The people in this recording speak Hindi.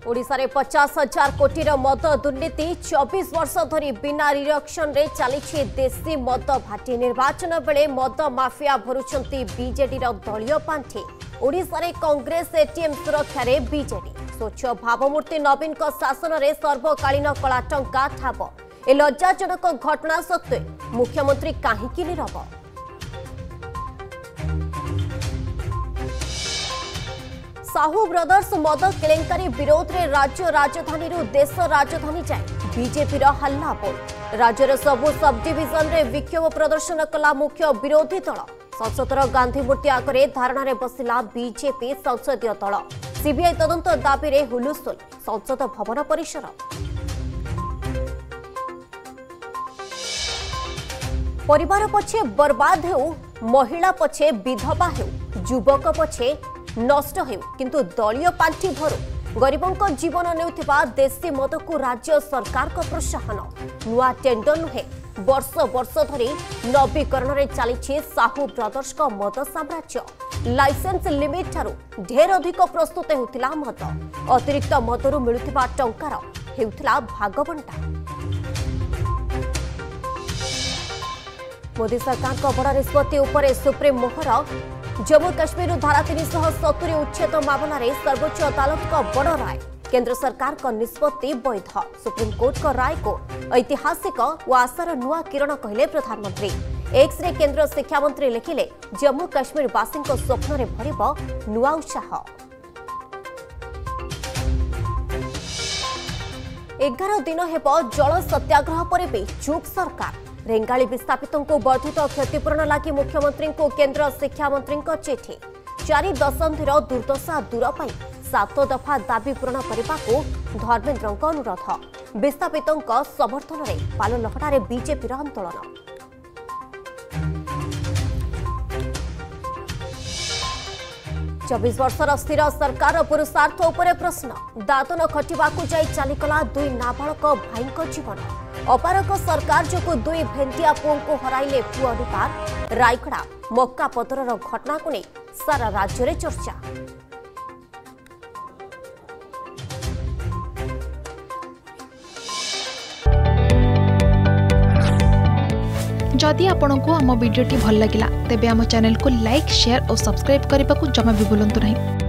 ओडिशा रे 50,000 कोटी मद दुर्नीति 24 वर्ष धरी बिना रिरक्षन रे चली देशी मद भाटी निर्वाचन बेले मद माफिया भरुचंती बीजेडी दलीय पांठी ओडिशा रे कांग्रेस एटीएम सुरक्षा रे बीजेडी स्वच्छ भावमूर्ति नवीन शासन रे सर्वकालीन कला टंका ठाब ए लज्जाजनक घटना सत्वे मुख्यमंत्री काहिंकी नीरव। साहू ब्रदर्स मद केलेंकारी विरोध में राज्य राजधानी देश राजधानी जाए बीजेपी हल्ला बोल राज्यर सबु सब डिविजन रे विक्षोभ प्रदर्शन कला मुख्य विरोधी दल संसदर गांधी मूर्ति आगे धारणा बसिला बीजेपी संसदीय दल सीबीआई तदंत दाबी रे हुलुस्थुल संसद भवन परिसर। परिवार पछे बर्बाद हेउ महिला पछे विधवा हेउ युवक पछे नष्ट हेउ किंतु दलीय पांठी भरू गरीबों जीवन नेउथिबा देशी मद को राज्य सरकार को प्रोत्साहन नुआ टेंडर नुहे वर्ष वर्ष धरी नवीकरण रे चली साहू ब्रदर्स को मद साम्राज्य लाइसेंस लिमिट ठारू ढेर अधिक प्रस्तुत हेउथिला मद अतिरिक्त मदरू मिलुथिबा टंकार हेउथिला भागबंटा। मोदी सरकार को बड़ निष्पत्ति उपरे सुप्रीम मोहर जम्मू काश्मीर धारा 370 उच्छेद मामला रे सर्वोच्च अदालत का बड़ राय केंद्र सरकार का निष्पत्ति वैध सुप्रीम कोर्ट का राय को ऐतिहासिक और आशार नुआ किरण कहले प्रधानमंत्री। एक्स रे केंद्र शिक्षा मंत्री लिखिले जम्मू काश्मीर वासी स्वप्न रे भरिब नुआ उत्साह। 11 दिन हेब जल सत्याग्रह पर भी चूक सरकार रेंगाली विस्थापितों को वर्धित क्षतिपूरण लगी मुख्यमंत्री को केंद्र शिक्षा मंत्री चिठी 4 दशंधिर दुर्दशा दूर पर 7 दफा दाबी पूरण करने को धर्मेन्द्र अनुरोध विस्थापितों समर्थन में पाललहटा बीजेपी आंदोलन। चौबीस वर्षर स्थिर सरकार पुरुषार्थ उपरे प्रश्न दादन खटिबाकू जाई चलीगला 2 नाबालक भाई जीवन अपारक सरकार जो 2 भेंटिया पुओं को हराइले पुओ अनुपार रायगड़ा मक्का पदरर घटना को नहीं सारा राज्य में चर्चा। जदि आपंक आम भिडी भल लगा तेब आम चैनल को लाइक शेयर और सब्सक्राइब करने को जमा भी भूलु नहीं।